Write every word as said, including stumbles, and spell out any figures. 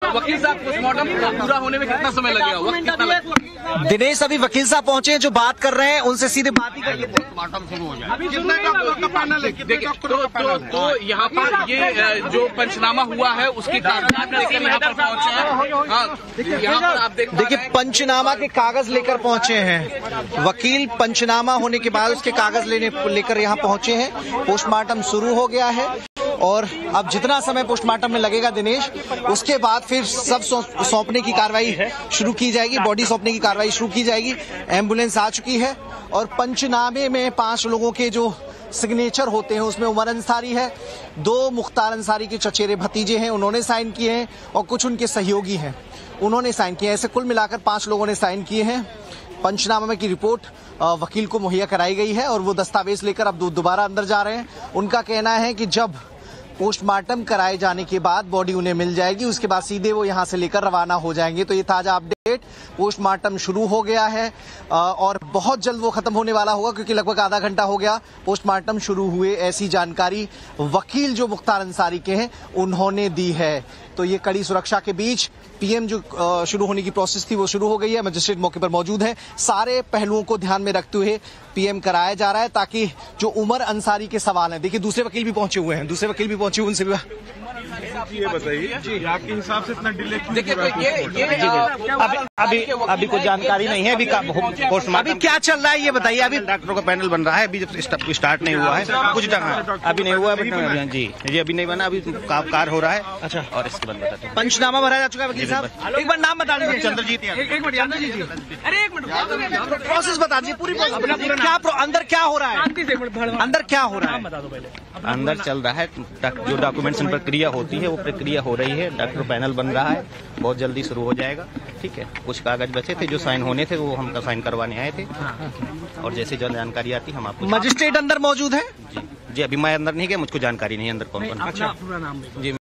वकील साहब पोस्टमार्टम पूरा होने में कितना समय लगेगा? वक्त कितना लगेगा? दिनेश, अभी वकील साहब पहुंचे हैं जो बात कर रहे हैं, उनसे सीधे बात ही करिए। पोस्टमार्टम शुरू हो जाए। देखिए, तो तो तो यहाँ पर ये जो पंचनामा हुआ है उसके कागजात लेकर यहाँ पर पहुंचे हैं। हाँ, यहाँ पर आप देखिए पंचनामा के कागज लेकर पहुंचे हैं वकील। पंचनामा होने के बाद उसके कागज लेने लेकर यहाँ पहुंचे हैं। पोस्टमार्टम शुरू हो गया है और अब जितना समय पोस्टमार्टम में लगेगा दिनेश, उसके बाद फिर सब सौंपने की कार्रवाई शुरू की जाएगी, बॉडी सौंपने की कार्रवाई शुरू की जाएगी। एम्बुलेंस आ चुकी है और पंचनामे में पांच लोगों के जो सिग्नेचर होते हैं उसमें उमर अंसारी है, दो मुख्तार अंसारी के चचेरे भतीजे हैं, उन्होंने साइन किए हैं, और कुछ उनके सहयोगी हैं, उन्होंने साइन किए हैं। ऐसे कुल मिलाकर पांच लोगों ने साइन किए हैं। पंचनामे की रिपोर्ट वकील को मुहैया कराई गई है और वो दस्तावेज लेकर अब दोबारा अंदर जा रहे हैं। उनका कहना है कि जब पोस्टमार्टम कराए जाने के बाद बॉडी उन्हें मिल जाएगी, उसके बाद सीधे वो यहां से लेकर रवाना हो जाएंगे। तो ये ताजा अपडेट, पोस्टमार्टम शुरू हो गया है और बहुत जल्द वो खत्म होने वाला होगा, क्योंकि लगभग आधा घंटा हो गया पोस्टमार्टम शुरू हुए। ऐसी जानकारी वकील जो मुख्तार अंसारी के हैं उन्होंने दी है। तो ये कड़ी सुरक्षा के बीच पीएम जो शुरू होने की प्रोसेस थी वो शुरू हो गई है। मजिस्ट्रेट मौके पर मौजूद है। सारे पहलुओं को ध्यान में रखते हुए पीएम कराया जा रहा है, ताकि जो उमर अंसारी के सवाल हैं, देखिए दूसरे वकील भी पहुंचे हुए हैं, दूसरे वकील भी पहुंचे हुए, उनसे भी ये बताइए आपके हिसाब से इतना डिले क्यों? देखिए, ये ये अभी अभी अभी कुछ जानकारी नहीं है। अभी पोस्टमार्टम अभी क्या चल रहा है ये बताइए। अभी डॉक्टरों का पैनल बन रहा है, अभी जब स्टार्ट नहीं हुआ है, कुछ अभी नहीं हुआ है जी जी अभी नहीं बना, अभी कार हो रहा है। अच्छा, और इसके बाद बताते हैं। पंचनामा भरा जा चुका है वकील साहब। एक बार नाम बता दीजिए। चंद्रजीत। एक मिनट अरे एक मिनट प्रोसेस बता दीजिए पूरी। क्या अंदर क्या हो रहा है? अंदर क्या हो रहा है? अंदर चल रहा है जो डॉक्यूमेंट्स प्रक्रिया होती है वो प्रक्रिया हो रही है। डॉक्टर पैनल बन रहा है, बहुत जल्दी शुरू हो जाएगा। ठीक है, कुछ कागज बचे थे जो साइन होने थे, वो हम साइन करवाने आए थे, और जैसे जल्द जानकारी आती हम आपको। मजिस्ट्रेट अंदर मौजूद है जी जी अभी मैं अंदर नहीं गया, मुझको जानकारी नहीं अंदर कौन कौन। अच्छा, पूरा नाम जी।